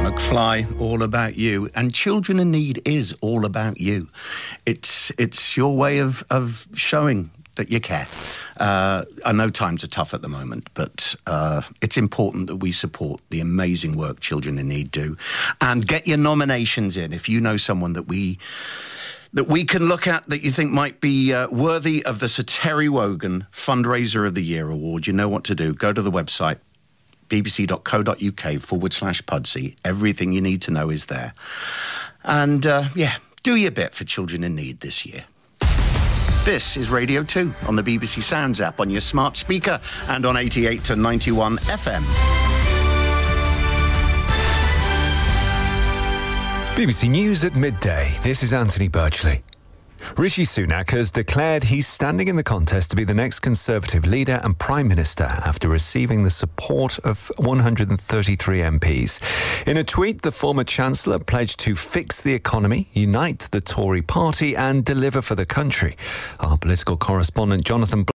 McFly, All About You. And Children in Need is all about you. It's your way of showing that you care. I know times are tough at the moment, but it's important that we support the amazing work Children in Need do. And get your nominations in if you know someone that we can look at that you think might be worthy of the Sir Terry Wogan Fundraiser of the Year Award. You know what to do. Go to the website, bbc.co.uk/Pudsey. Everything you need to know is there. And, do your bit for Children in Need this year. This is Radio 2 on the BBC Sounds app, on your smart speaker, and on 88 to 91 FM. BBC News at midday. This is Anthony Birchley. Rishi Sunak has declared he's standing in the contest to be the next Conservative leader and Prime Minister after receiving the support of 133 MPs. In a tweet, the former Chancellor pledged to fix the economy, unite the Tory party and deliver for the country. Our political correspondent Jonathan